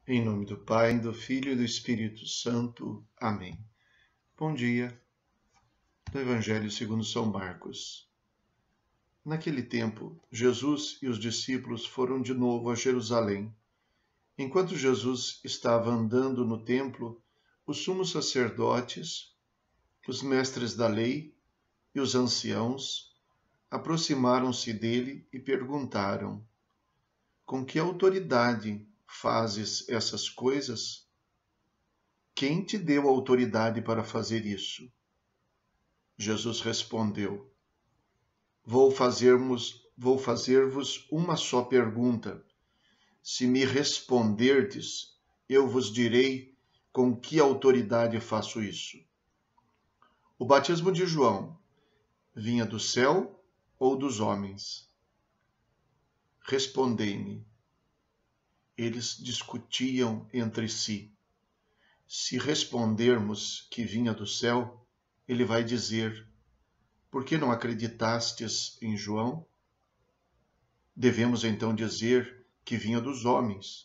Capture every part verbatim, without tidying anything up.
Em nome do Pai, do Filho e do Espírito Santo. Amém. Bom dia. Do Evangelho segundo São Marcos. Naquele tempo, Jesus e os discípulos foram de novo a Jerusalém. Enquanto Jesus estava andando no templo, os sumos sacerdotes, os mestres da lei e os anciãos aproximaram-se dele e perguntaram: com que autoridade fazes essas coisas? Quem te deu autoridade para fazer isso? Jesus respondeu: Vou fazermos, vou fazer-vos uma só pergunta. Se me responderdes, eu vos direi com que autoridade faço isso. O batismo de João vinha do céu ou dos homens? Respondei-me. Eles discutiam entre si. Se respondermos que vinha do céu, ele vai dizer: por que não acreditastes em João? Devemos então dizer que vinha dos homens.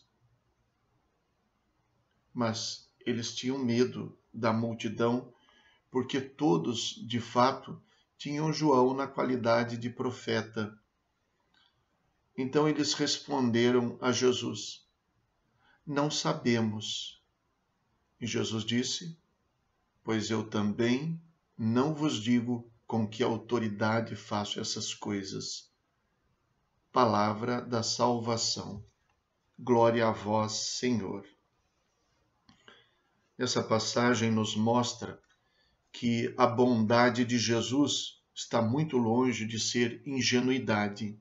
Mas eles tinham medo da multidão, porque todos, de fato, tinham João na qualidade de profeta. Então eles responderam a Jesus: não sabemos. E Jesus disse: pois eu também não vos digo com que autoridade faço essas coisas. Palavra da salvação. Glória a vós, Senhor. Essa passagem nos mostra que a bondade de Jesus está muito longe de ser ingenuidade.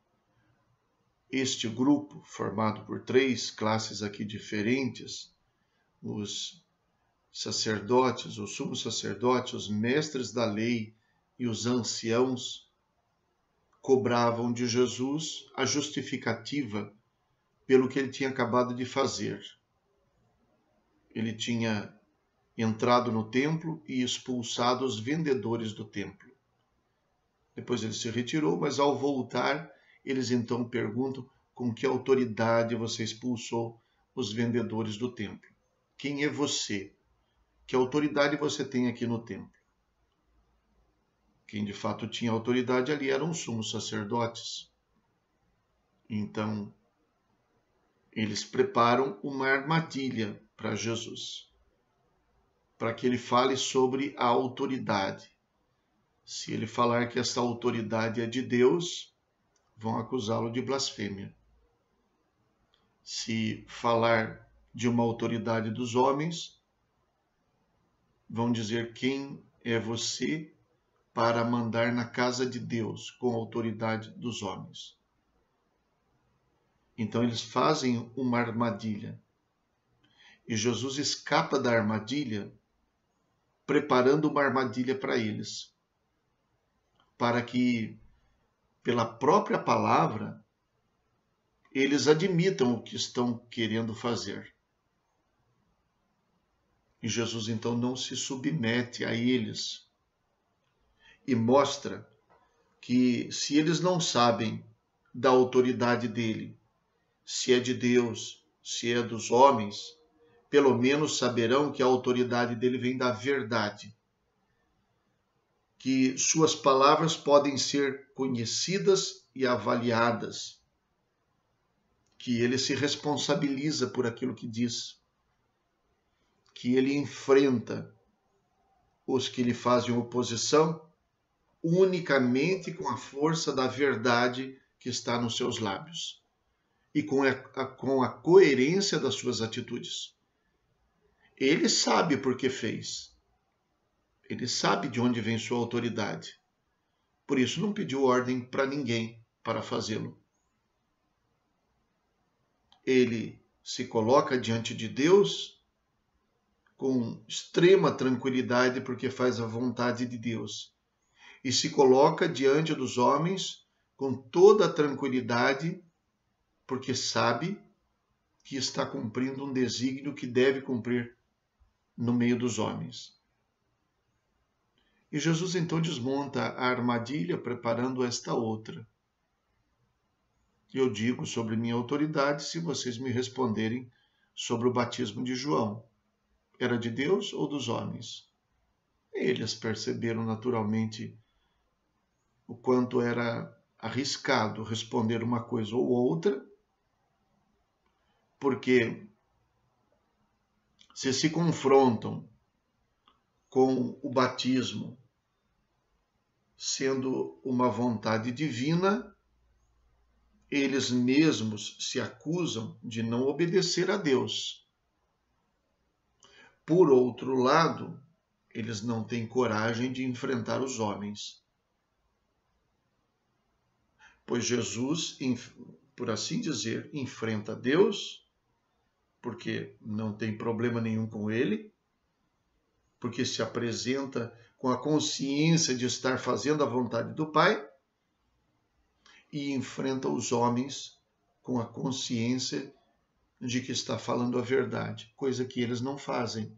Este grupo, formado por três classes aqui diferentes, os sacerdotes, os sumos sacerdotes, os mestres da lei e os anciãos, cobravam de Jesus a justificativa pelo que ele tinha acabado de fazer. Ele tinha entrado no templo e expulsado os vendedores do templo. Depois ele se retirou, mas ao voltar, eles então perguntam: com que autoridade você expulsou os vendedores do templo? Quem é você? Que autoridade você tem aqui no templo? Quem de fato tinha autoridade ali eram os sumos sacerdotes. Então, eles preparam uma armadilha para Jesus, para que ele fale sobre a autoridade. Se ele falar que essa autoridade é de Deus, vão acusá-lo de blasfêmia. Se falar de uma autoridade dos homens, vão dizer: quem é você para mandar na casa de Deus com a autoridade dos homens? Então eles fazem uma armadilha. E Jesus escapa da armadilha, preparando uma armadilha para eles, para que, pela própria palavra, eles admitam o que estão querendo fazer. E Jesus então não se submete a eles e mostra que, se eles não sabem da autoridade dele, se é de Deus, se é dos homens, pelo menos saberão que a autoridade dele vem da verdade, que suas palavras podem ser conhecidas e avaliadas, que ele se responsabiliza por aquilo que diz, que ele enfrenta os que lhe fazem oposição unicamente com a força da verdade que está nos seus lábios e com a, a, com a coerência das suas atitudes. Ele sabe por que fez. Ele sabe de onde vem sua autoridade. Por isso não pediu ordem para ninguém para fazê-lo. Ele se coloca diante de Deus com extrema tranquilidade porque faz a vontade de Deus. E se coloca diante dos homens com toda a tranquilidade porque sabe que está cumprindo um desígnio que deve cumprir no meio dos homens. E Jesus então desmonta a armadilha preparando esta outra. Eu digo sobre minha autoridade se vocês me responderem sobre o batismo de João. Era de Deus ou dos homens? Eles perceberam naturalmente o quanto era arriscado responder uma coisa ou outra, porque se se confrontam com o batismo sendo uma vontade divina, eles mesmos se acusam de não obedecer a Deus. Por outro lado, eles não têm coragem de enfrentar os homens. Pois Jesus, por assim dizer, enfrenta Deus, porque não tem problema nenhum com ele, porque se apresenta com a consciência de estar fazendo a vontade do Pai, e enfrenta os homens com a consciência de que está falando a verdade, coisa que eles não fazem.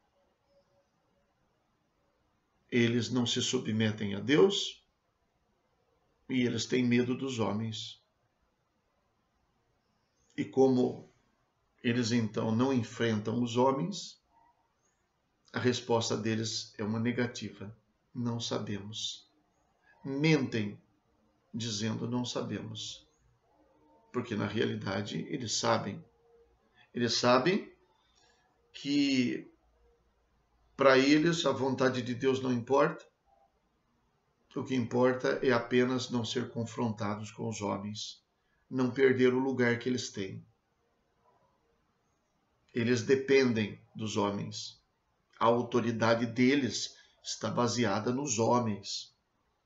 Eles não se submetem a Deus e eles têm medo dos homens. E como eles então não enfrentam os homens, a resposta deles é uma negativa. Não sabemos. Mentem dizendo não sabemos. Porque na realidade eles sabem. Eles sabem que para eles a vontade de Deus não importa. O que importa é apenas não ser confrontados com os homens, não perder o lugar que eles têm. Eles dependem dos homens. A autoridade deles está baseada nos homens.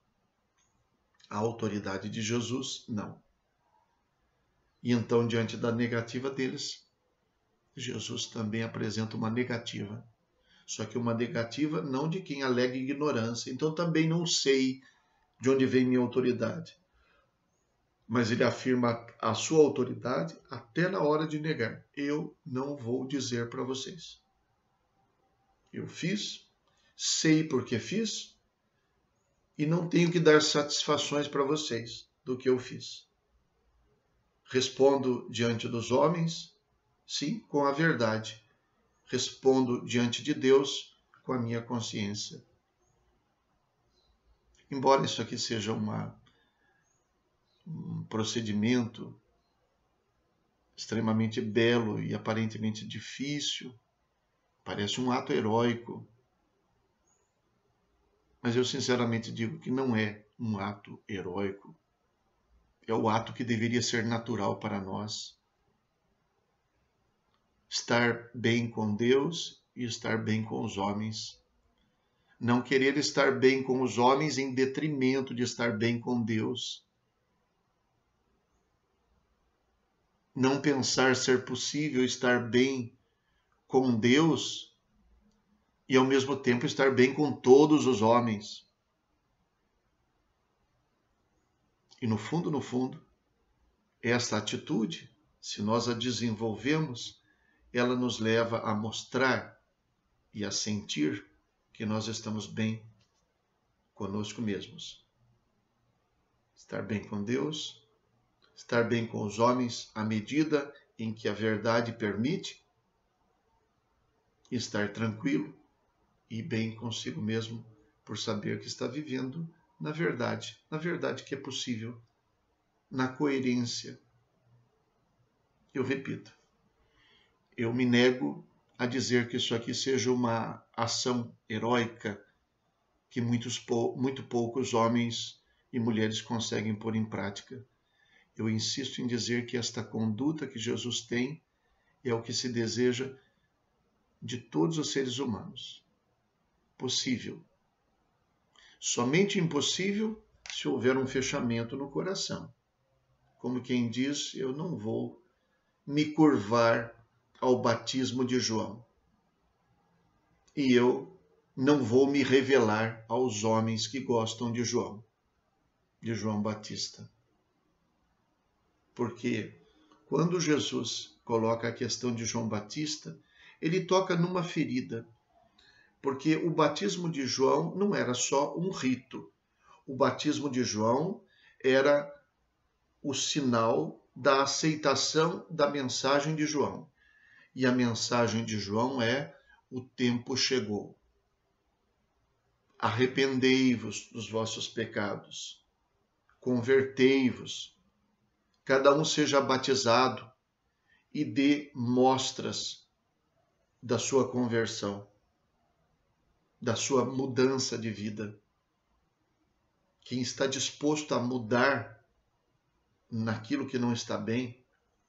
A autoridade de Jesus, não. E então, diante da negativa deles, Jesus também apresenta uma negativa. Só que uma negativa não de quem alega ignorância. Então também não sei de onde vem minha autoridade. Mas ele afirma a sua autoridade até na hora de negar. Eu não vou dizer para vocês. Eu fiz, sei porque fiz, e não tenho que dar satisfações para vocês do que eu fiz. Respondo diante dos homens, sim, com a verdade. Respondo diante de Deus com a minha consciência. Embora isso aqui seja uma, um procedimento extremamente belo e aparentemente difícil, parece um ato heróico, mas eu sinceramente digo que não é um ato heróico. É o ato que deveria ser natural para nós. Estar bem com Deus e estar bem com os homens. Não querer estar bem com os homens em detrimento de estar bem com Deus. Não pensar ser possível estar bem com Deus e ao mesmo tempo estar bem com todos os homens. E no fundo, no fundo, esta atitude, se nós a desenvolvemos, ela nos leva a mostrar e a sentir que nós estamos bem conosco mesmos. Estar bem com Deus, estar bem com os homens à medida em que a verdade permite, e estar tranquilo e bem consigo mesmo por saber que está vivendo na verdade, na verdade que é possível, na coerência. Eu repito, eu me nego a dizer que isso aqui seja uma ação heróica que muitos, muito poucos homens e mulheres conseguem pôr em prática. Eu insisto em dizer que esta conduta que Jesus tem é o que se deseja de todos os seres humanos. Possível. Somente impossível se houver um fechamento no coração. Como quem diz, eu não vou me curvar ao batismo de João. E eu não vou me revelar aos homens que gostam de João, de João Batista. Porque quando Jesus coloca a questão de João Batista, ele toca numa ferida. Porque o batismo de João não era só um rito. O batismo de João era o sinal da aceitação da mensagem de João. E a mensagem de João é: o tempo chegou. Arrependei-vos dos vossos pecados, convertei-vos, cada um seja batizado e dê mostras da sua conversão, da sua mudança de vida. Quem está disposto a mudar naquilo que não está bem,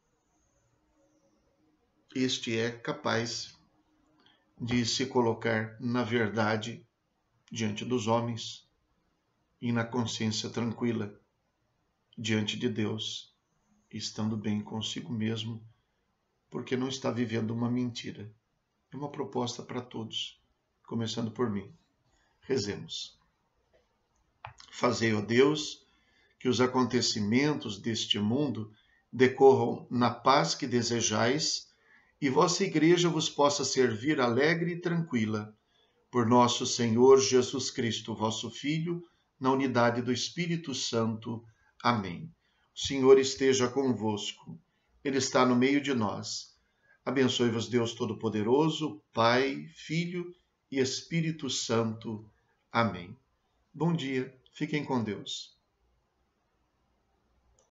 este é capaz de se colocar na verdade diante dos homens e na consciência tranquila diante de Deus, estando bem consigo mesmo, porque não está vivendo uma mentira. É uma proposta para todos, começando por mim. Rezemos. Fazei, ó Deus, que os acontecimentos deste mundo decorram na paz que desejais e vossa Igreja vos possa servir alegre e tranquila. Por nosso Senhor Jesus Cristo, vosso Filho, na unidade do Espírito Santo. Amém. O Senhor esteja convosco. Ele está no meio de nós. Abençoe-vos Deus Todo-Poderoso, Pai, Filho e Espírito Santo. Amém. Bom dia. Fiquem com Deus.